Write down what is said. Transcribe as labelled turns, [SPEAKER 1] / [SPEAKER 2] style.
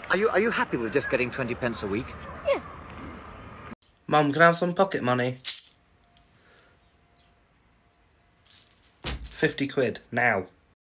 [SPEAKER 1] Are you happy with just getting 20 pence a week?
[SPEAKER 2] Yeah.
[SPEAKER 3] Mum, can I have some pocket money? 50 quid, now.